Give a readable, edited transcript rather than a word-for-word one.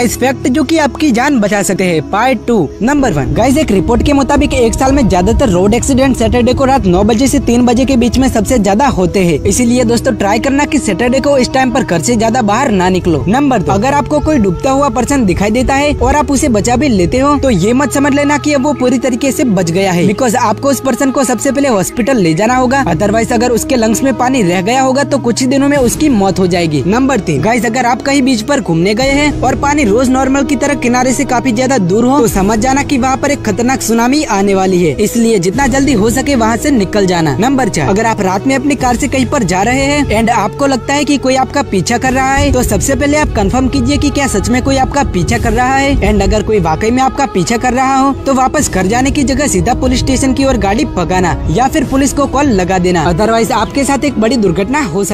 इस फैक्ट जो कि आपकी जान बचा सकते हैं। Part 2 number 1। गाइस एक रिपोर्ट के मुताबिक एक साल में ज्यादातर रोड एक्सीडेंट सैटरडे को रात 9 बजे से 3 बजे के बीच में सबसे ज्यादा होते हैं। इसीलिए दोस्तों ट्राई करना कि सैटरडे को इस टाइम पर घर से ज्यादा बाहर ना निकलो। नंबर 2। अगर आपको कोई डूबता हुआ पर्सन दिखाई देता है और आप उसे बचा भी लेते हो तो ये मत समझ लेना कि अब वो पूरी तरीके से बच गया है, बिकॉज आपको उस पर्सन को सबसे पहले हॉस्पिटल ले जाना होगा। अदरवाइज अगर उसके लंग्स में पानी रह गया होगा तो कुछ ही दिनों में उसकी मौत हो जाएगी। नंबर 3। गाइस अगर आप कहीं बीच पर घूमने गए हैं और पानी रोज नॉर्मल की तरह किनारे से काफी ज्यादा दूर हो तो समझ जाना कि वहाँ पर एक खतरनाक सुनामी आने वाली है, इसलिए जितना जल्दी हो सके वहाँ से निकल जाना। नंबर 4। अगर आप रात में अपनी कार से कहीं पर जा रहे हैं एंड आपको लगता है कि कोई आपका पीछा कर रहा है तो सबसे पहले आप कंफर्म कीजिए कि क्या सच में कोई आपका पीछा कर रहा है। एंड अगर कोई वाकई में आपका पीछा कर रहा हो तो वापस घर जाने की जगह सीधा पुलिस स्टेशन की ओर गाड़ी भगाना या फिर पुलिस को कॉल लगा देना, अदरवाइज आपके साथ एक बड़ी दुर्घटना हो सकती है।